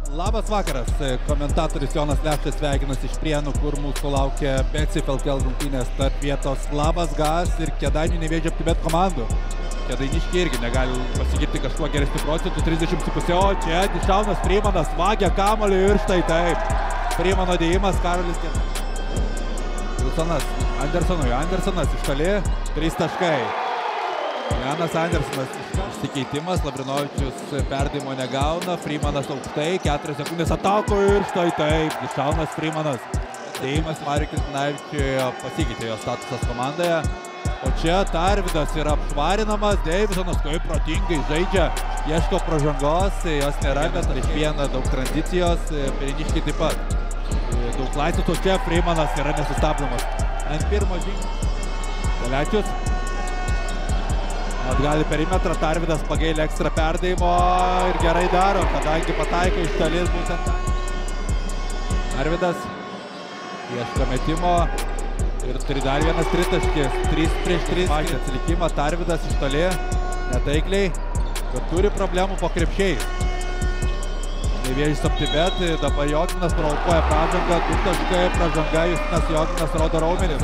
Labas vakaras, komentatorius Jonas Leščas sveikinasi iš Prienų, kur mūsų laukia BCF LKL rungtynės tarp Vietos Labas Gas ir Kėdainių Nevėžio Optibet komandų. Kėdainiškiai irgi negali pasigirti kažkuo geresnių procentų, 30,5, o čia Dišaunas Frymanas vagia kamuolį ir štai taip. Frymano dėjimas, Karolis Wilsonas Andersonui, Andersonas iš toli, 3 taškai. Janas Andersonas išsikeitimas, Labrinovičius perdėjimo negauna, Frymanas aukštai, 4 sekundės atako ir štai taip, Dišaunas Frymanas. Dėjimas Mariui Kristinavičiui pasikeitė jo statusas komandoje. O čia Tarvydas yra apšvarinamas, Deivisonas kaip protingai žaidžia, ieško pražangos, jos nėra, bet prieš vieną daug tranzicijos, Periniškiai taip pat. Daug laisvės, o čia Frymanas yra nesustabdomas. Ant pirmo žingsnio Galečius. Atgal į perimetrą, Tarvydas pagailė ekstra perdėjimo ir gerai daro, kadangi pataiko iš tolies būtent. Tarvydas ieško metimo ir turi dar vienas tritaškis, 3 prieš 3 atsilikimą, Tarvydas iš toli, netaikliai, bet turi problemų po krepšiais. Nevėžis Optibet, dabar Joginas provokuoja pražangą, 2 taškai, pražanga, Justinas Joginas rodo raumenis.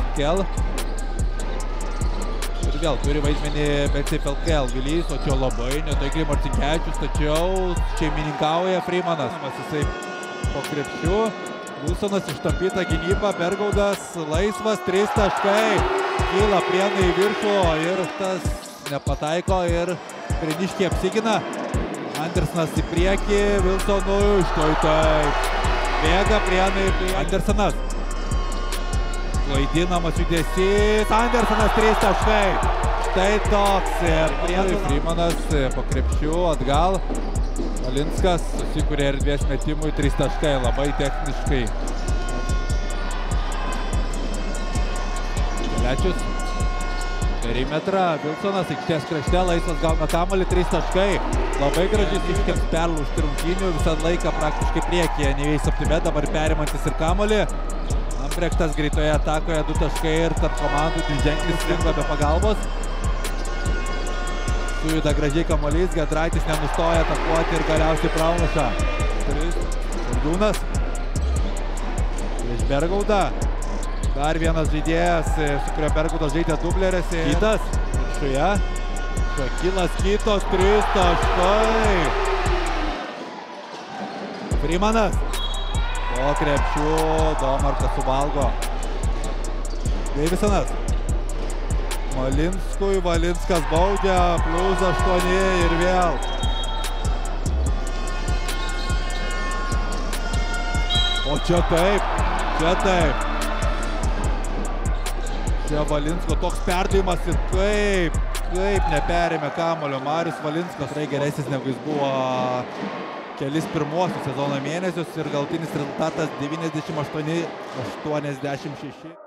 Ir vėl turi vaidmenį BCF LKL Vilys, o čia labai netaikliai Marcinkevičius, tačiau šeimininkauja Frymanas. Jisai po krepšiu, Wilsonas ištampyta gynyba, Bergaudas laisvas, 3 taškai, kyla Prienai į viršų ir tas nepataiko ir Periniškiai apsigina. Andersonas į priekį, Wilsonui, štai taip, bėga Prienai, Andersonas. Klaidinamas judesys, Andersonas 3 taškai. Štai toks. Frymanas po krepšių atgal. Valinskas susikūrė erdvės metimui, 3 taškai, labai techniškai. Galečius. Perimetrą, Wilsonas aikštės krašte, laisvas gauna kamuolį, 3 taškai. Labai gražiai iškėms perlūžti rungtynių, visą laiką praktiškai priekyje Nevėžis Optibet, dabar perimantis ir kamuolį. Ambrektas greitoje atakoje 2 taškai ir tarp komandų dviženklis rinko be pagalbos. Sujuda gražiai kamuolys, Giedraitis nenustoja atakuoti ir galiausiai praunuša. Urgiūnas prieš Bergaudą. Dar vienas žaidėjas, su kurio Bergaudas žaidė dublerėse. Kytas viršuje. Šakilas Kytos, 3 taškai. Frymanas. Po krepšių, Domarkas suvalgo. Deivisonas. Malinskui, Valinskas baudžia, +8 ir vėl. O čia taip, čia taip. Čia Valinsko toks perdėjimas ir kaip neperėmė kamuolio Marius Valinskas. Tikrai geresnis negu jis buvo kelis pirmuosius sezono mėnesius ir galutinis rezultatas 98-86.